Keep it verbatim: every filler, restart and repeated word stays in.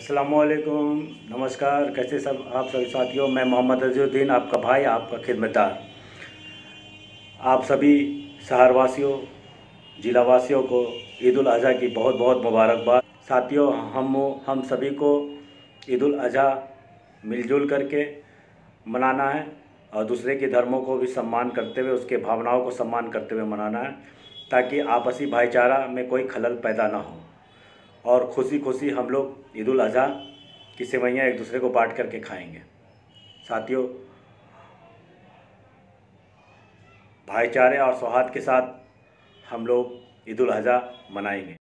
अस्सलामुअलैकुम, नमस्कार। कैसे सब आप सभी साथियों। मैं मोहम्मद अज़ीज़ुद्दीन, आपका भाई, आपका खिदमतगार। आप सभी शहरवासियों, ज़िलावासियों को ईद उल अज़हा की बहुत बहुत मुबारकबाद। साथियों, हम हम सभी को ईद उल अज़हा मिलजुल करके मनाना है और दूसरे के धर्मों को भी सम्मान करते हुए, उसके भावनाओं को सम्मान करते हुए मनाना है, ताकि आपसी भाईचारा में कोई खलल पैदा ना हो और खुशी खुशी हम लोग ईद उल अज़हा की सेवइयाँ एक दूसरे को बांट करके खाएंगे। साथियों, भाईचारे और सौहार्द के साथ हम लोग ईद उल अज़हा मनाएंगे।